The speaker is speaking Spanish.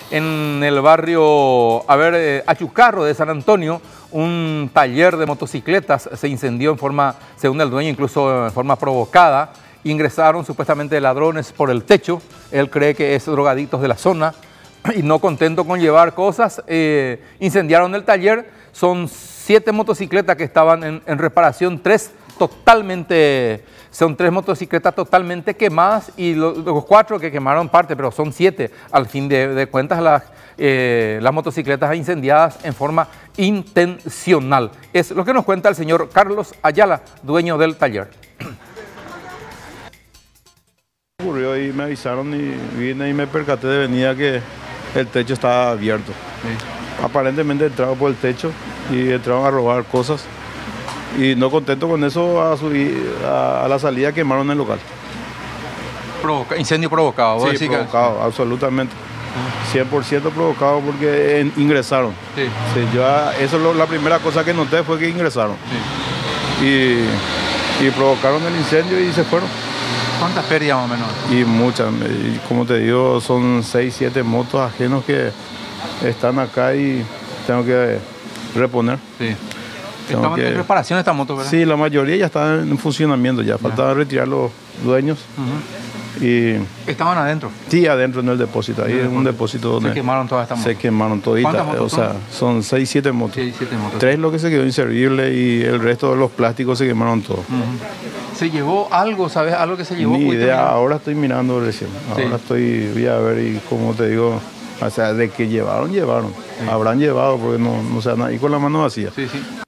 En el barrio, Achucarro de San Antonio, un taller de motocicletas se incendió en forma, según el dueño, incluso en forma provocada. Ingresaron supuestamente ladrones por el techo. Él cree que es drogadictos de la zona y no contento con llevar cosas, incendiaron el taller. Son 7 motocicletas que estaban en reparación, son 3 motocicletas totalmente quemadas y los 4 que quemaron parte, pero son 7. Al fin de cuentas, las motocicletas incendiadas en forma intencional. Es lo que nos cuenta el señor Carlos Ayala, dueño del taller. Ocurrió y me avisaron y vine y me percaté de venida que el techo estaba abierto. Sí. Aparentemente entraron por el techo y entraron a robar cosas. Y no contento con eso, a la salida quemaron el local. Incendio provocado. Sí, provocado, absolutamente. 100% provocado porque ingresaron. Sí. Sí, la primera cosa que noté fue que ingresaron. Sí. Y provocaron el incendio y se fueron. ¿Cuántas pérdidas más o menos? Y muchas. Y como te digo, son 6, 7 motos ajenos que están acá y tengo que reponer. Sí. Estaban en reparación estas motos, ¿verdad? Sí, la mayoría ya están en funcionamiento ya. Faltaba retirar los dueños. Y ¿estaban adentro? Sí, adentro en el depósito. Ahí es un depósito donde... Se quemaron todas estas motos. Se quemaron toditas. ¿Cuántas motos son? O sea, son 6, 7 motos. 6, 7 motos. 3 lo que se quedó inservible y el resto de los plásticos se quemaron todos. ¿Se llevó algo, sabes? ¿Algo que se llevó? Ni idea, ahora estoy mirando recién. Ahora voy a ver y como te digo, o sea, de que llevaron. Sí. Habrán llevado porque no se van ahí con la mano vacía. Sí, sí.